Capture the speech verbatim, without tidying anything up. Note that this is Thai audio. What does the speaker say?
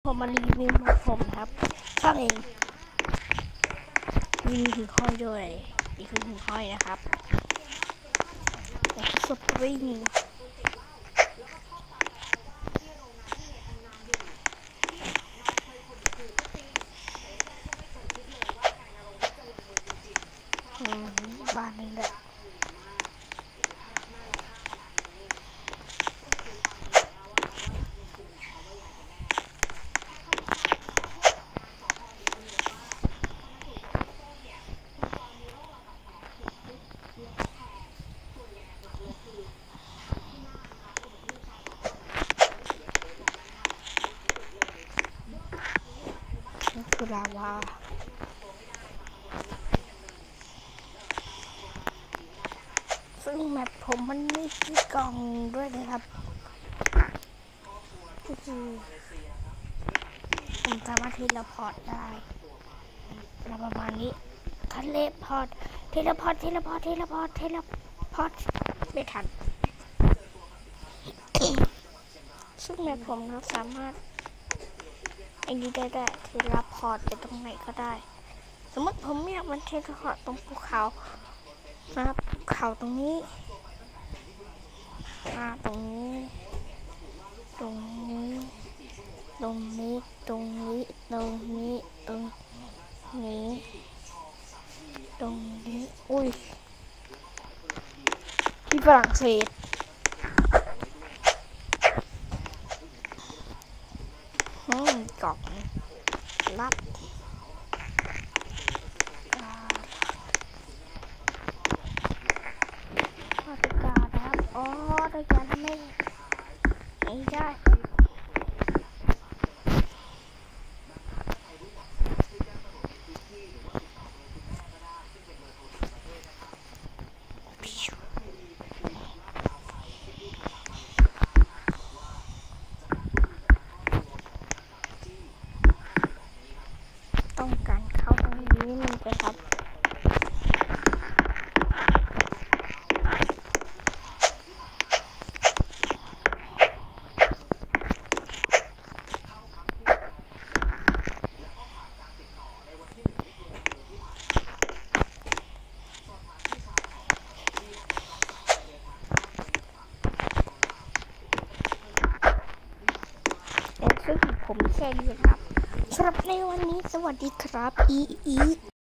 ผมมารีวิวมาผมครับช่างเองมีหิ่งห้อยด้วยนี่คือหิ่งห้อยนะครับสปริงบ้านนี้แหละนี่คือลาวาซึ่งแมปผมมันมีที่กล่องด้วยนะครับก็คือผมสามารถเทเลพอร์ตได้ประมาณนี้ทะเลพอร์ตเทเลพอร์ตเทเลพอร์ตเทเลพอร์ตเทเลพอร์ตไม่ทัน ซึ่งแมปผมเราสามารถไอ้นี้ได้ได้เทเลพอร์ตไปตรงไหนก็ได้สมมติผมอยากมันเทเลพอร์ตตรงภูเขานะครับภูเขาตรงนี้มาตรงนี้ตรงนี้ตรงนี้ตรงนี้ตรงนี้ตรงนี้ตรงนี้อุ้ยที่ฝรั่งเศสอืมกล่องรับมาติกานะครับอ๋อได้การทำให้ไม่ได้ต้องการเข้าตรงนี้มันจะครับซึ่งผมแค่นี้ครับสำหรับในวันนี้สวัสดีครับอีอี